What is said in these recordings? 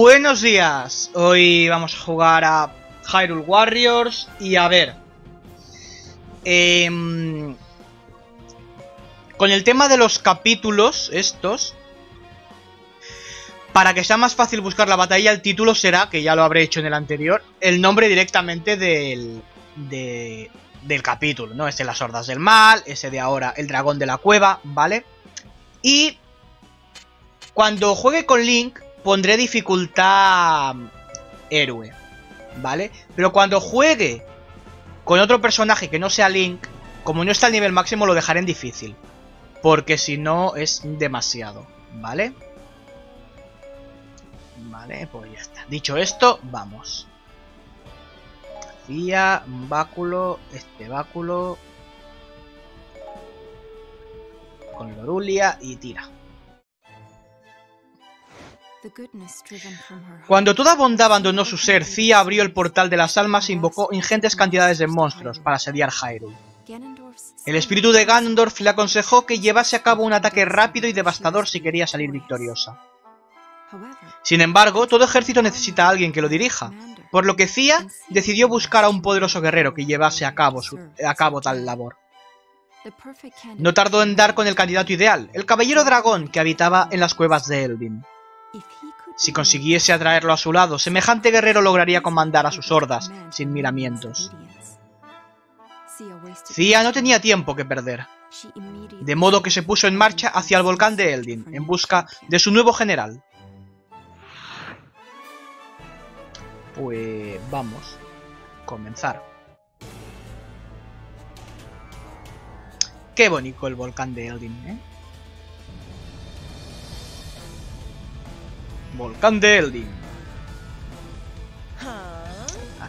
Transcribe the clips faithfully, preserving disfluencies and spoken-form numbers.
Buenos días, hoy vamos a jugar a Hyrule Warriors y a ver, eh, con el tema de los capítulos estos, para que sea más fácil buscar la batalla, el título será, que ya lo habré hecho en el anterior, el nombre directamente del, de, del capítulo, ¿no? Este, las hordas del mal, ese de ahora, el dragón de la cueva, ¿vale? Y cuando juegue con Link pondré dificultad héroe, ¿vale? Pero cuando juegue con otro personaje que no sea Link, como no está al nivel máximo, lo dejaré en difícil, porque si no es demasiado, ¿vale? Vale, pues ya está. Dicho esto, vamos. Cía, un báculo, este báculo con Lorulia y tira. Cuando toda bondad abandonó su ser, Cía abrió el portal de las almas e invocó ingentes cantidades de monstruos para asediar Hyrule. El espíritu de Ganondorf le aconsejó que llevase a cabo un ataque rápido y devastador si quería salir victoriosa. Sin embargo, todo ejército necesita a alguien que lo dirija, por lo que Cía decidió buscar a un poderoso guerrero que llevase a cabo, su, a cabo tal labor. No tardó en dar con el candidato ideal, el caballero dragón que habitaba en las cuevas de Elvin. Si consiguiese atraerlo a su lado, semejante guerrero lograría comandar a sus hordas sin miramientos. Cía no tenía tiempo que perder, de modo que se puso en marcha hacia el volcán de Eldin, en busca de su nuevo general. Pues vamos a comenzar. Qué bonito el volcán de Eldin, ¿eh? Volcán de Eldin. Ah.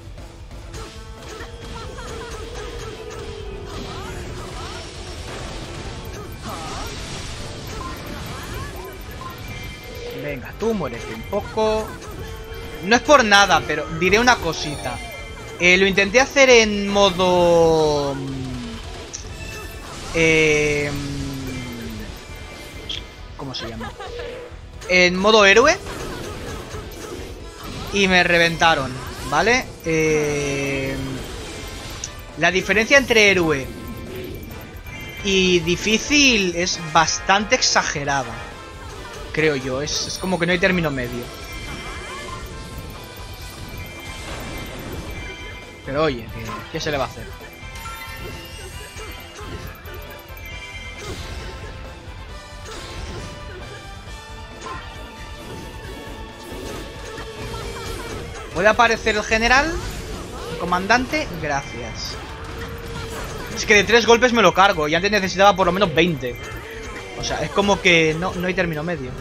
Venga, tú muérete un poco. No es por nada, pero diré una cosita. Eh, lo intenté hacer en modo... Eh, ¿Cómo se llama? En modo héroe. Y me reventaron, ¿vale? Eh, la diferencia entre héroe y difícil es bastante exagerada, creo yo. Es, es como que no hay término medio. Pero oye, ¿qué, qué se le va a hacer? ¿Puede aparecer el general? ¿El comandante? Gracias. Es que de tres golpes me lo cargo y antes necesitaba por lo menos veinte. O sea, es como que no, no hay término medio.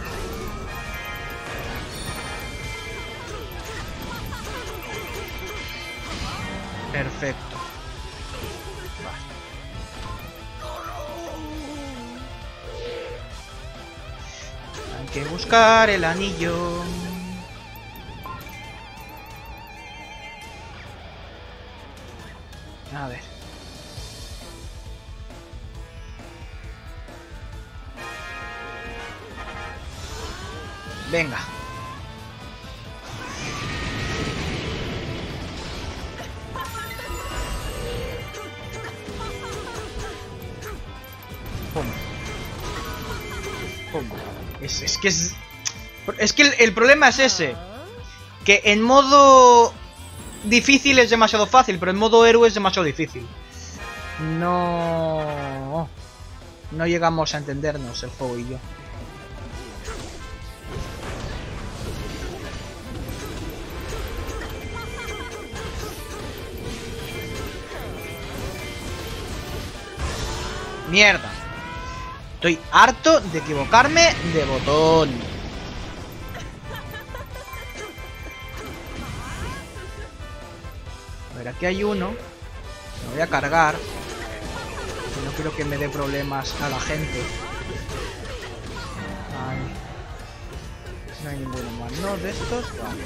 Perfecto. Hay que buscar el anillo. A ver. Venga. Pum. Pum. Es, es que es... Es que el, el problema es ese. Que en modo... difícil es demasiado fácil, pero en modo héroe es demasiado difícil. No... No llegamos a entendernos el juego y yo. Mierda. Estoy harto de equivocarme de botón. A ver, aquí hay uno. Me voy a cargar. No quiero que me dé problemas a la gente. Ay. No hay ninguno más, ¿no? De estos. Vale.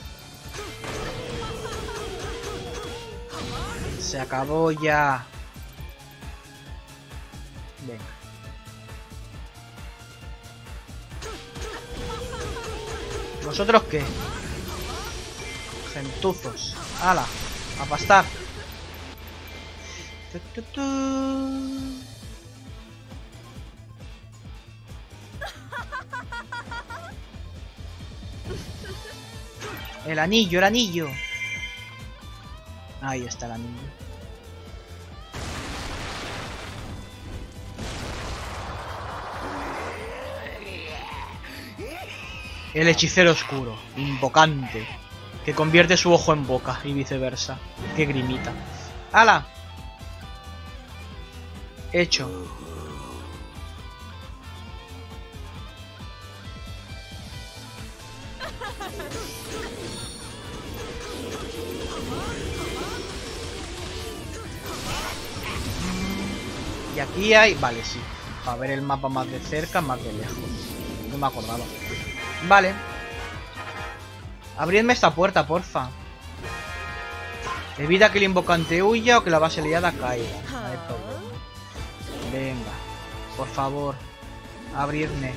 Se acabó ya. Venga. ¿Vosotros qué? Gentuzos. ¡Hala! ¡A pastar! Tu, tu, tu. El anillo, el anillo. Ahí está el anillo. El hechicero oscuro, invocante, que convierte su ojo en boca y viceversa. Qué grimita. ¡Hala! Hecho. Y aquí hay... Vale, sí. Para ver el mapa más de cerca, más de lejos. No me acordaba. Vale. Abridme esta puerta, porfa. Evita que el invocante huya o que la base liada caiga. No hay problema. Venga. Por favor. Abridme.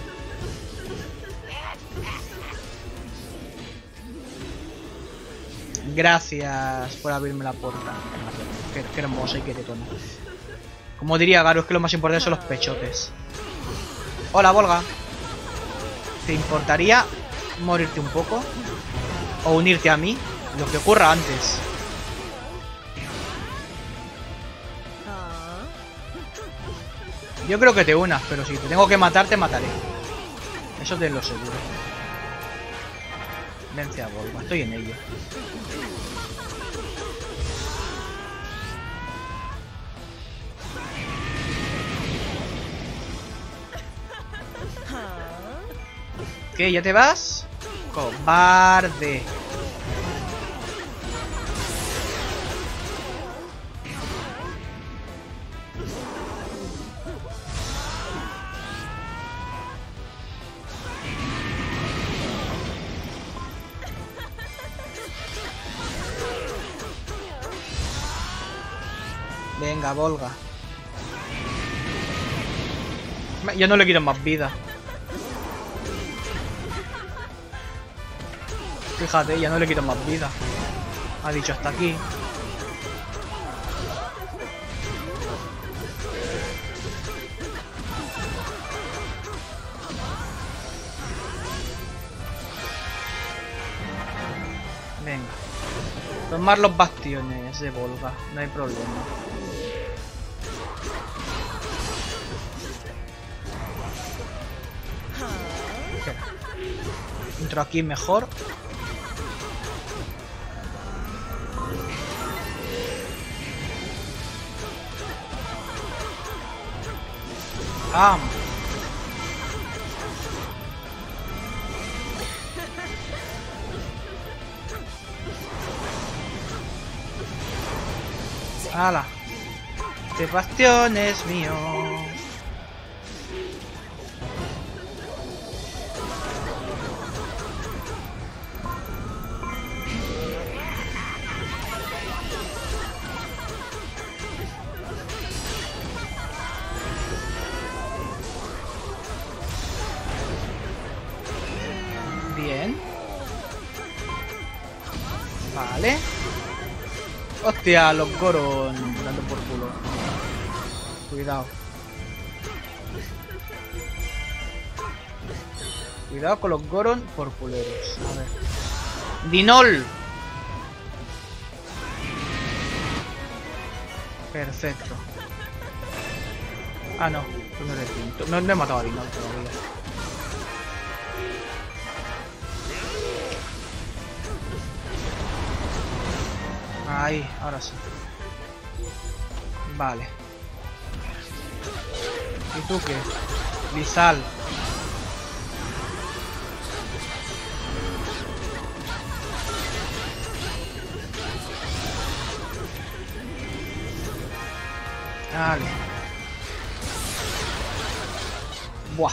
Gracias por abrirme la puerta. Qué, qué hermosa y qué tetona. Como diría Garo, es que lo más importante son los pechotes. Hola, Volga. ¿Te importaría morirte un poco? ¿O unirte a mí? Lo que ocurra antes. Yo creo que te unas, pero si te tengo que matar, te mataré. Eso te lo seguro. Vence a Volga, estoy en ello. ¿Qué? ¿Ya te vas? ¡Cobarde! Venga, Volga. Ya no le quiero más vida. Fíjate, ya no le quito más vida. Ha dicho hasta aquí. Venga. Tomar los bastiones de Volga. No hay problema. Espera. Entro aquí mejor. Ah. ¡Hala! Este bastión es mío. Bien. Vale. Hostia, los Goron dando por culo. Cuidado. Cuidado con los Goron por culeros. A ver. Dinol. Perfecto. Ah, no. No le, no, no he matado a Dinol todavía. Ahí, ahora sí. Vale. ¿Y tú qué? Lizal. Vale. Buah.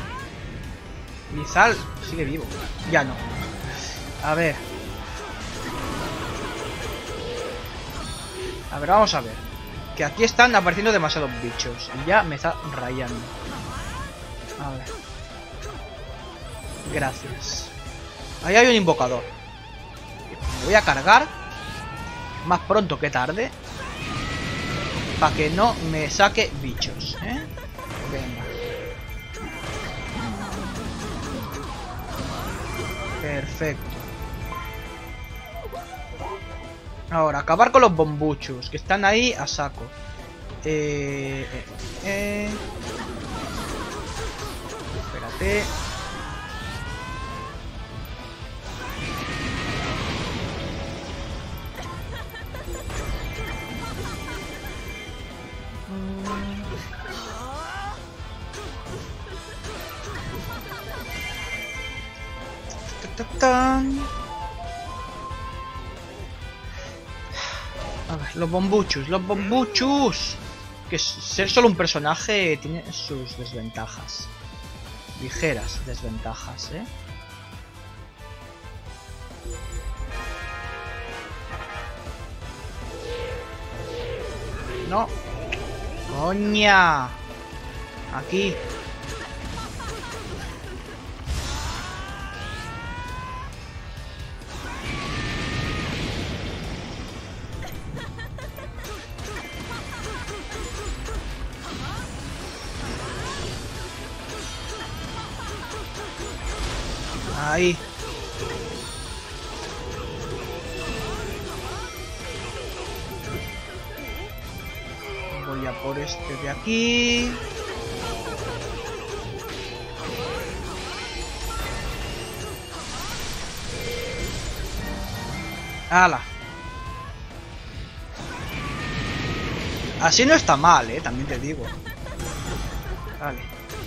Lizal sigue vivo. Ya no. A ver. A ver, vamos a ver. Que aquí están apareciendo demasiados bichos. Y ya me está rayando. A ver. Gracias. Ahí hay un invocador. Me voy a cargar. Más pronto que tarde. Para que no me saque bichos, ¿eh? Venga. Perfecto. Ahora, acabar con los bombuchos, que están ahí a saco. Eh, eh, eh. Espérate. A ver, los bombuchos, los bombuchos. Que ser solo un personaje tiene sus desventajas. Ligeras desventajas, ¿eh? No. Coña. Aquí. Ahí. Voy a por este de aquí. ¡Hala! Así no está mal, eh, también te digo. Vale.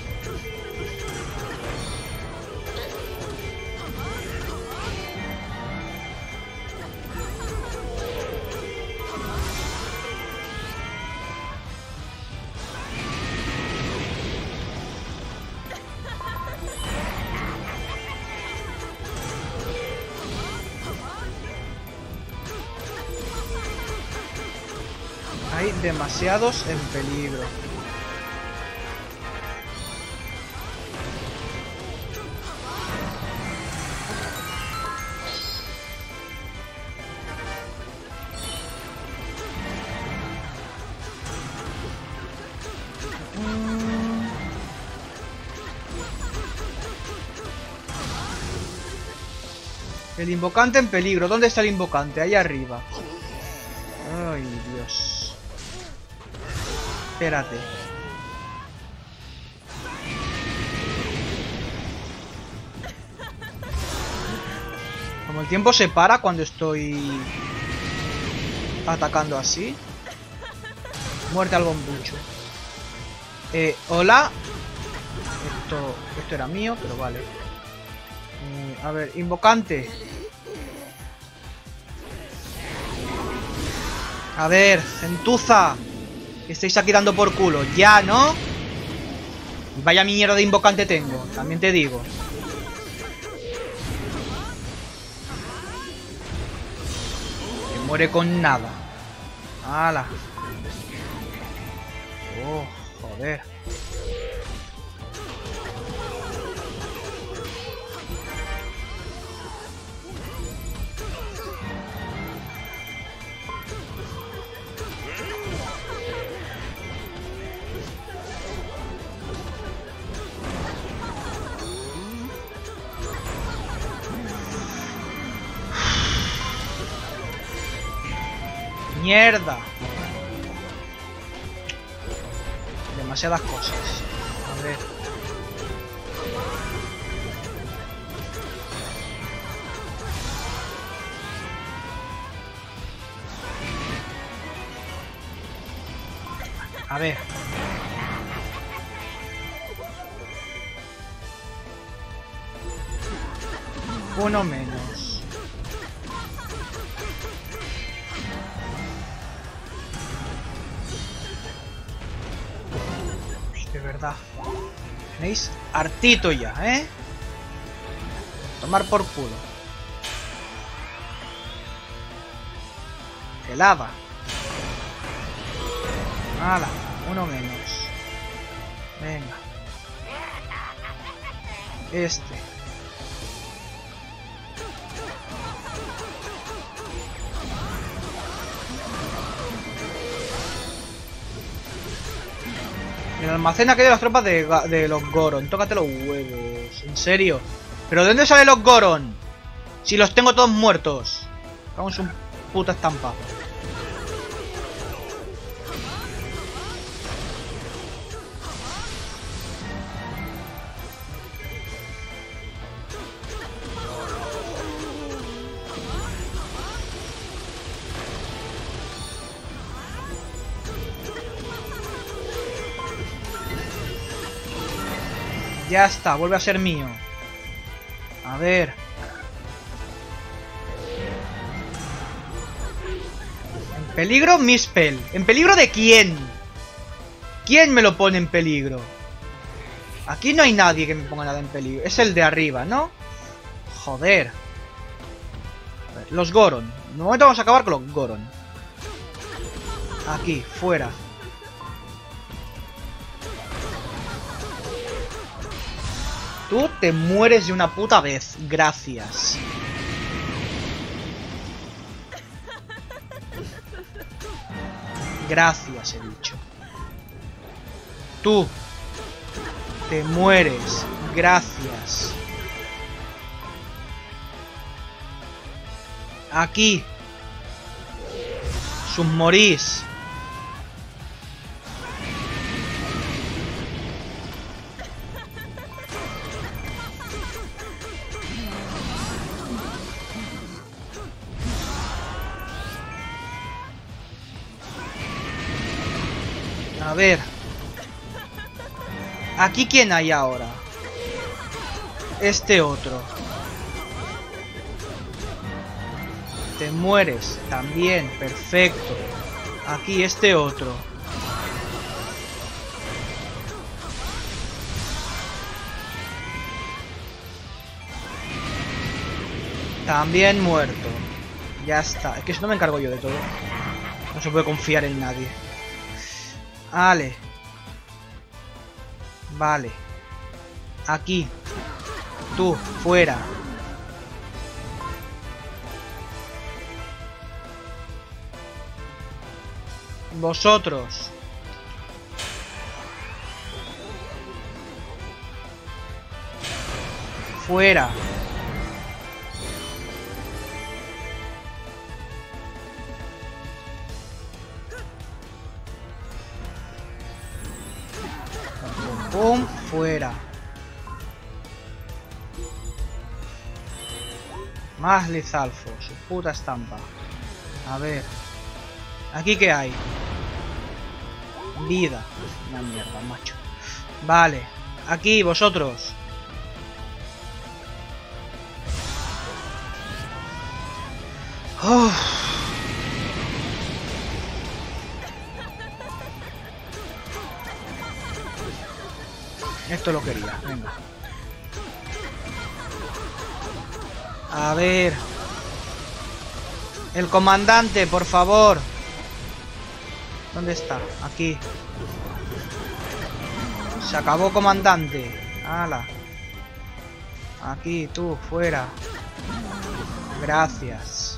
Hay demasiados en peligro. El invocante en peligro. ¿Dónde está el invocante? Ahí arriba. Ay, Dios. Espérate. Como el tiempo se para cuando estoy atacando así. Muerte al bombucho. Eh, hola. Esto, esto era mío, pero vale. Eh, a ver, invocante. A ver, gentuza. Que estáis aquí dando por culo. Ya, ¿no? Vaya mierda de invocante tengo. También te digo. Que muere con nada. ¡Hala! Oh, joder. ¡Mierda! Demasiadas cosas. A ver. A ver. Uno menos. De verdad. Tenéis hartito ya, ¿eh? Tomar por culo. Helada. Hala, uno menos. Venga. Este. El almacén aquel de las tropas de, de los Goron. Tócate los huevos. ¿En serio? ¿Pero de dónde salen los Goron? Si los tengo todos muertos. Vamos un puta estampa. Ya está, vuelve a ser mío. A ver. ¿En peligro? Mispel. ¿En peligro de quién? ¿Quién me lo pone en peligro? Aquí no hay nadie que me ponga nada en peligro. Es el de arriba, ¿no? Joder. A ver, los Goron. De momento vamos a acabar con los Goron. Aquí, fuera. Tú te mueres de una puta vez. Gracias. Gracias, he dicho. Tú te mueres. Gracias. Aquí. Submorís. A ver. ¿Aquí quién hay ahora? Este otro. Te mueres. También. Perfecto. Aquí este otro. También muerto. Ya está. Es que si no me encargo yo de todo. No se puede confiar en nadie. Vale. Vale. Aquí. Tú, fuera. Vosotros. Fuera. Pum, fuera. Más Lizalfo, su puta estampa. A ver. ¿Aquí qué hay? Vida. Una mierda, macho. Vale. Aquí, vosotros. Uf. Esto lo quería, venga. A ver. El comandante, por favor. ¿Dónde está? Aquí. Se acabó, comandante. Hala. Aquí, tú, fuera. Gracias.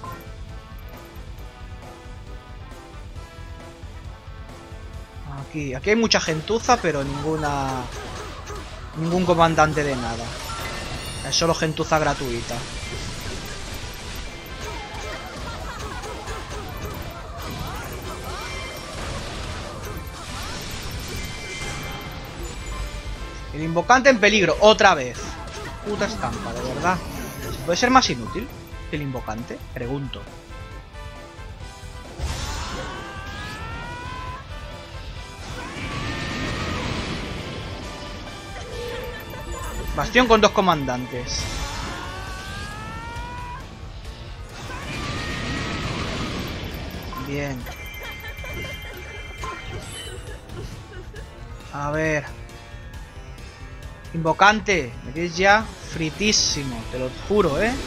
Aquí. Aquí hay mucha gentuza, pero ninguna... Ningún comandante de nada. Es solo gentuza gratuita. El invocante en peligro, otra vez. Puta estampa, de verdad. ¿Puede ser más inútil que el invocante? Pregunto. Bastión con dos comandantes. Bien. A ver. Invocante, me tienes ya fritísimo, te lo juro, ¿eh?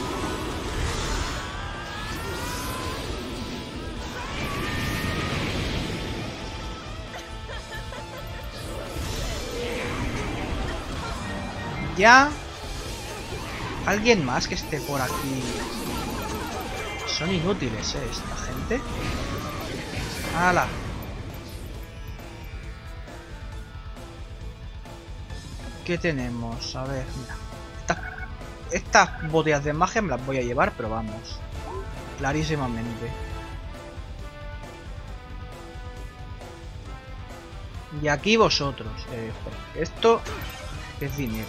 ya. ¿Alguien más que esté por aquí? Son inútiles, ¿eh? Esta gente. ¡Hala! ¿Qué tenemos? A ver, mira. Estas, estas botellas de magia me las voy a llevar, pero vamos. Clarísimamente. Y aquí vosotros. Eh, esto es dinero.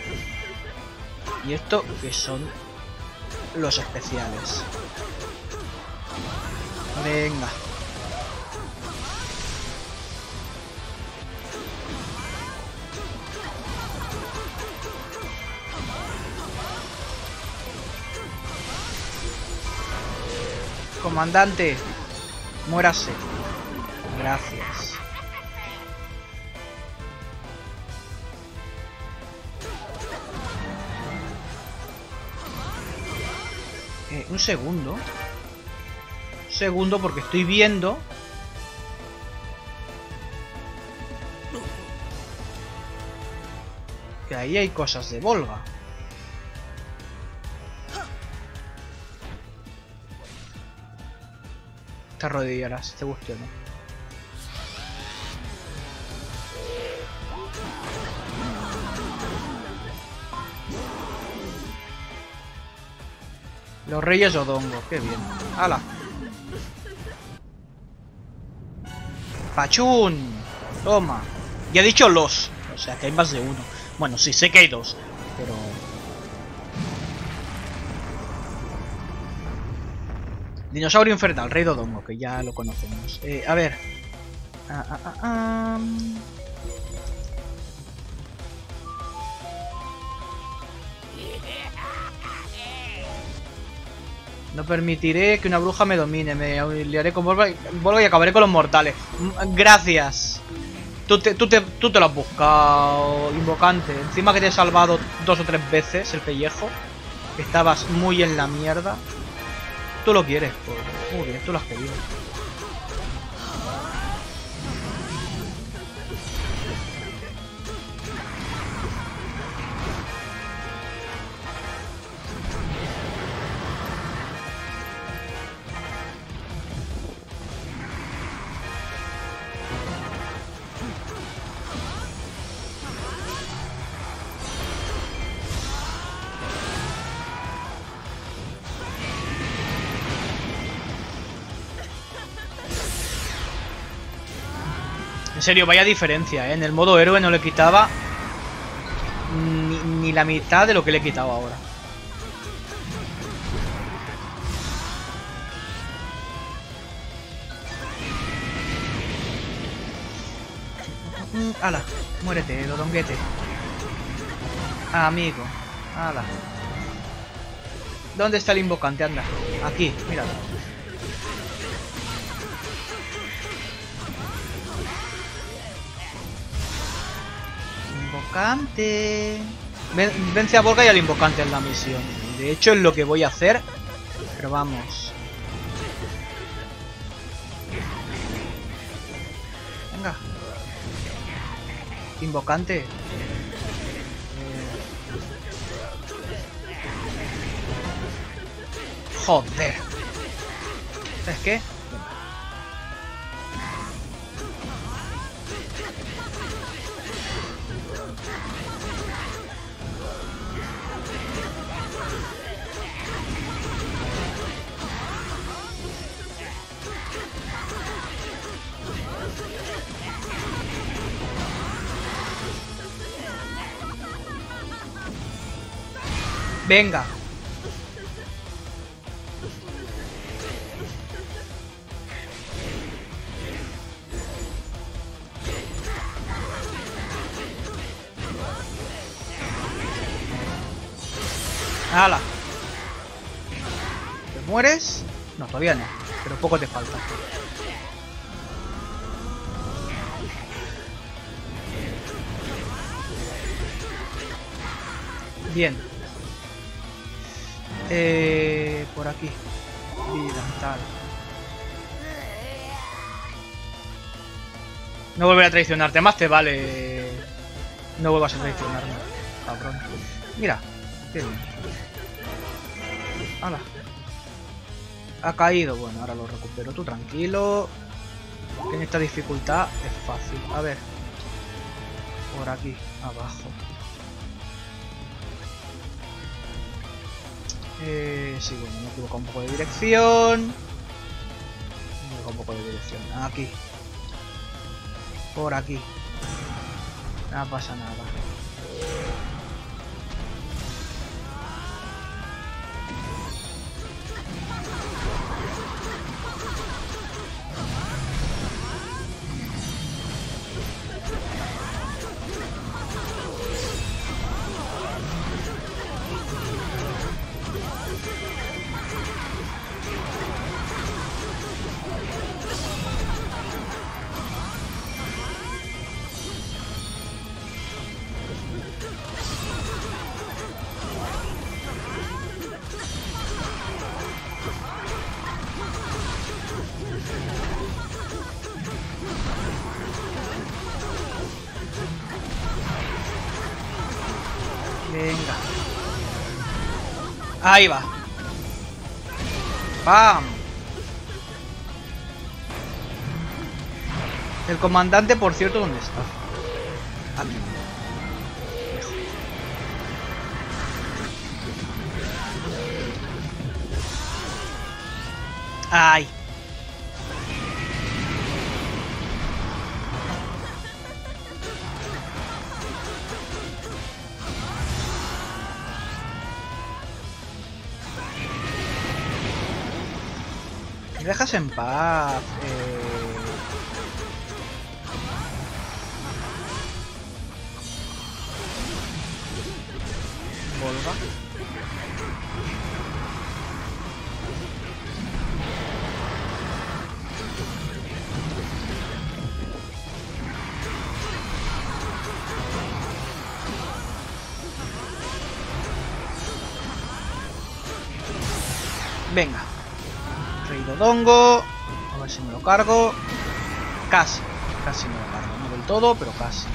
Y esto que son los especiales. Venga. Comandante, muérase. Gracias. Eh, un segundo. Un segundo porque estoy viendo... que ahí hay cosas de Volga. Te arrodillarás, te guste o no. Los Reyes Odongo, qué bien. ¡Hala! ¡Pachún! Toma. Ya he dicho los. O sea que hay más de uno. Bueno, sí, sé que hay dos. Pero... Dinosaurio infernal, Rey Dodongo, que ya lo conocemos. Eh, a ver. Ah, ah, ah, ah. No permitiré que una bruja me domine. Me liaré con Volga y acabaré con los mortales. Gracias. Tú te, tú, te, tú te lo has buscado, invocante. Encima que te he salvado dos o tres veces el pellejo. Estabas muy en la mierda. Tú lo quieres, pues. Muy bien, tú lo has pedido. En serio, vaya diferencia, ¿eh? En el modo héroe no le quitaba ni, ni la mitad de lo que le he quitado ahora. ¡Hala! Muérete, dodonguete. Ah, amigo. ¡Hala! ¿Dónde está el invocante? Anda. Aquí, míralo. Invocante. Ven, vence a Volga y al invocante en la misión. De hecho es lo que voy a hacer. Pero vamos. Venga. Invocante. Eh... Joder. ¿Sabes qué? Venga. ¡Hala! ¿Te mueres? No, todavía no. Pero poco te falta. Bien. Eh, por aquí. Vida, tal. No volveré a traicionarte. Más te vale. No vuelvas a traicionarme. cabrón. Mira, qué bien. ¡Hala! Ha caído. Bueno, ahora lo recupero. Tú tranquilo. Que en esta dificultad es fácil. A ver. Por aquí, abajo. Eh, sí, bueno, me he equivocado un poco de dirección. Me he equivocado un poco de dirección. Aquí. Por aquí. No pasa nada. Venga. Ahí va. ¡Pam! El comandante, por cierto, ¿dónde está? Aquí. ¡Ay! ¿Me dejas en paz? Eh... Volga. Venga. Rey Dodongo. A ver si me lo cargo. Casi. Casi me lo cargo. No del todo, pero casi.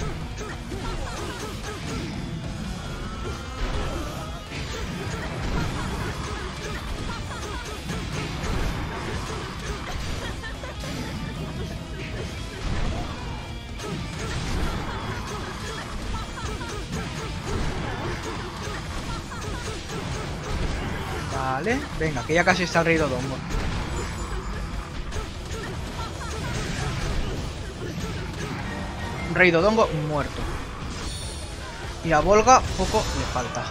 Vale, venga, que ya casi está el Rey Dodongo. Rey Dodongo muerto. Y a Volga poco le falta.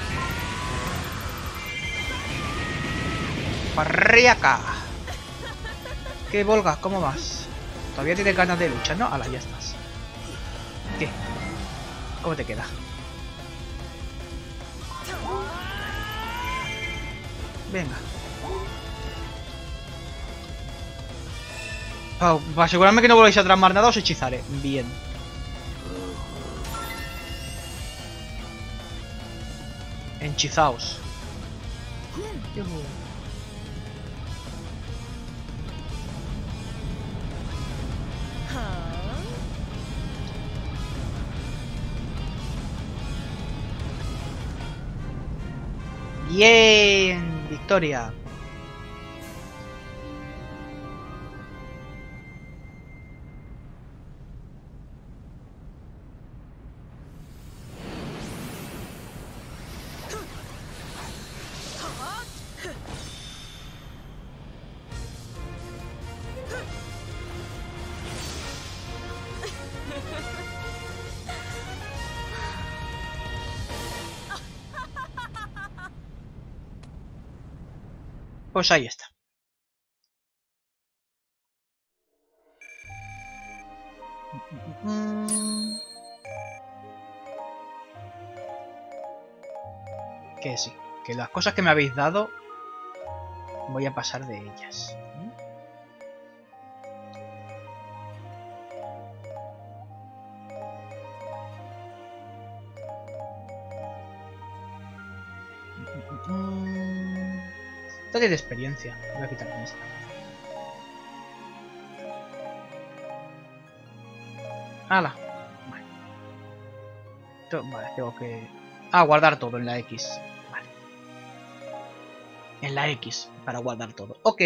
Parriaca. ¿Qué, Volga? ¿Cómo vas? Todavía tienes ganas de luchar, ¿no? Ala, ya estás. ¿Qué? ¿Cómo te queda? Venga. Oh, para asegurarme que no volváis a tramar nada, os hechizaré. Bien. Enchizaos. Bien, victoria. Pues ahí está. Que sí, que las cosas que me habéis dado voy a pasar de ellas. Toque de experiencia. Voy a quitarme esta. ¡Hala! Vale. Vale, tengo que Ah, guardar todo en la X. Vale. En la X, para guardar todo. Ok.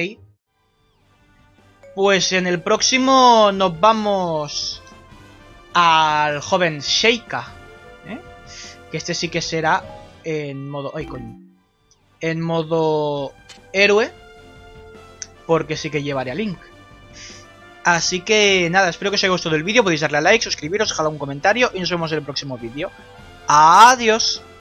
Pues en el próximo nos vamos al joven Sheikah, ¿eh? Que este sí que será en modo... ¡Ay, coño! En modo héroe, porque sí que llevaré a Link. Así que nada, espero que os haya gustado el vídeo. Podéis darle a like, suscribiros, dejar un comentario y nos vemos en el próximo vídeo. ¡Adiós!